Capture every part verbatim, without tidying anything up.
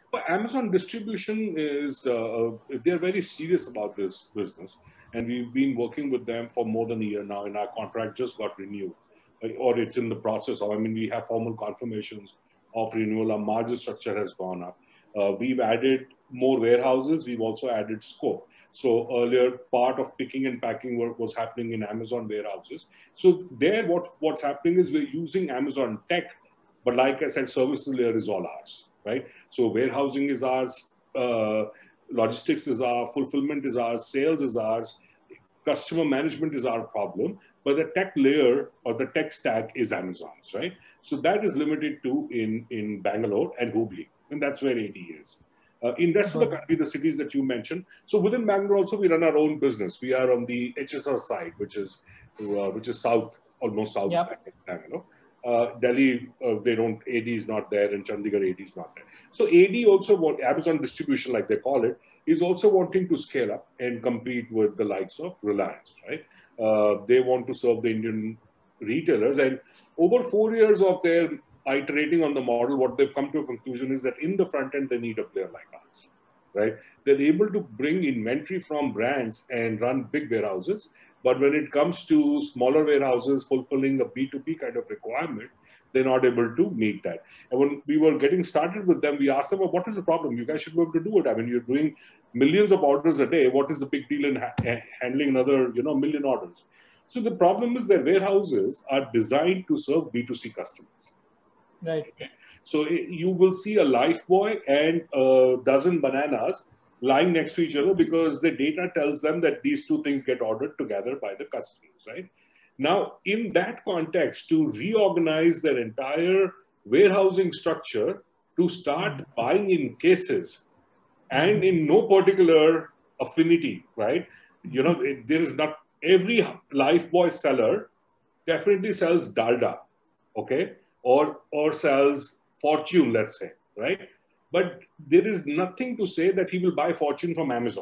But Amazon distribution is, uh, they're very serious about this business. And we've been working with them for more than a year now, and our contract just got renewed, uh, or it's in the process of, I mean, we have formal confirmations of renewal. Our margin structure has gone up. Uh, we've added more warehouses. We've also added scope. So earlier, part of picking and packing work was happening in Amazon warehouses. So there, what, what's happening is we're using Amazon tech, but like I said, services layer is all ours, right? So warehousing is ours, uh, logistics is ours, fulfillment is ours, sales is ours, customer management is our problem, but the tech layer or the tech stack is Amazon's, right? So that is limited to in, in Bangalore and Hubli, and that's where A D is. Uh, in rest of the country, the cities that you mentioned, so within Bangalore also we run our own business. We are on the H S R side, which is uh, which is south, almost south Yep. of Bangalore. Uh, Delhi, uh, they don't, A D is not there, and Chandigarh, A D is not there. So A D also, what Amazon distribution, like they call it, is also wanting to scale up and compete with the likes of Reliance, right? Uh, they want to serve the Indian retailers. And over four years of their iterating on the model, what they've come to a conclusion is that in the front end, they need a player like us, right? They're able to bring inventory from brands and run big warehouses. But when it comes to smaller warehouses fulfilling a B two B kind of requirement, they're not able to meet that. And when we were getting started with them, we asked them, well, what is the problem? You guys should be able to do it. I mean, you're doing millions of orders a day. What is the big deal in ha handling another, you know, million orders? So the problem is that warehouses are designed to serve B two C customers. Right. Okay. So you will see a Lifebuoy and a dozen bananas lying next to each other because the data tells them that these two things get ordered together by the customers, right? Now, in that context, to reorganize their entire warehousing structure to start buying in cases and in no particular affinity, right? You know, it, there is not every Lifebuoy seller definitely sells Dalda, okay, or or sells Fortune, let's say, right? But there is nothing to say that he will buy Fortune from Amazon.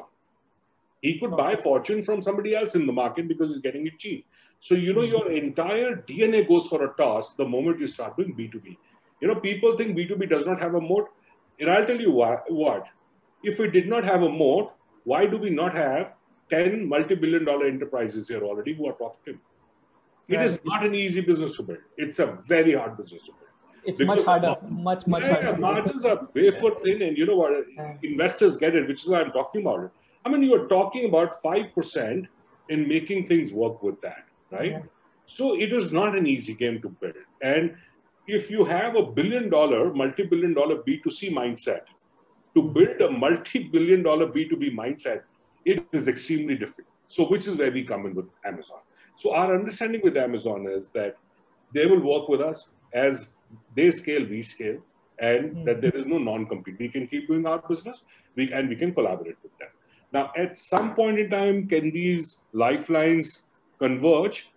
He could buy Fortune from somebody else in the market because he's getting it cheap. So, you know, your entire D N A goes for a toss the moment you start doing B two B. You know, people think B two B does not have a moat. And I'll tell you why, what. If we did not have a moat, why do we not have ten multi-billion dollar enterprises here already who are profitable? It right. is not an easy business to build. It's a very hard business to build. It's because much harder, much, much yeah, harder. Yeah, margins are wafer thin, and you know what? Yeah. Investors get it, which is why I'm talking about it. I mean, you are talking about five percent in making things work with that, right? Yeah. So it is not an easy game to build. And if you have a billion dollar, multi-billion dollar B two C mindset, to build a multi-billion dollar B two B mindset, it is extremely difficult. So which is where we come in with Amazon. So our understanding with Amazon is that they will work with us as they scale, we scale, and mm-hmm. that there is no non-compete. We can keep doing our business, we, and we can collaborate with them. Now, at some point in time, can these lifelines converge?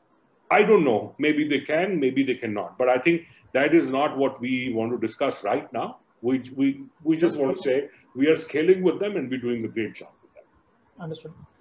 I don't know. Maybe they can, maybe they cannot. But I think that is not what we want to discuss right now. We, we, we just want to say we are scaling with them and we're doing a great job with them. Understood.